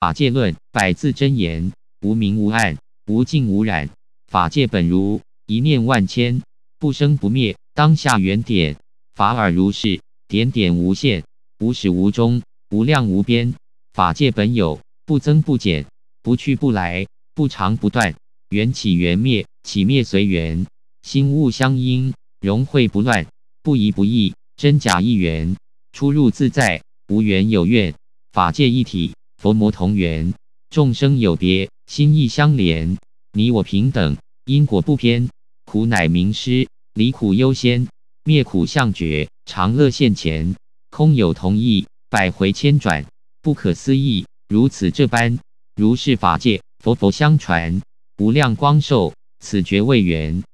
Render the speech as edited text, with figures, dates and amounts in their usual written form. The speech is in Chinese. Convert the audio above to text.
法界论，百字真言，无明无暗，无尽无染。法界本如一念万千，不生不灭，当下原点。法尔如是，点点无限，无始无终，无量无边。法界本有，不增不减，不去不来，不长不断，缘起缘灭，起灭随缘，心物相应，融会不乱，不疑不异，真假一元，出入自在，无缘有怨。法界一体，佛魔同源，众生有别，心意相连，你我平等，因果不偏，苦乃名师，离苦优先，灭苦相绝，常乐现前，空有同义，百回千转，不可思议，如此这般，如是法界，佛相传，无量光寿，此觉未圆。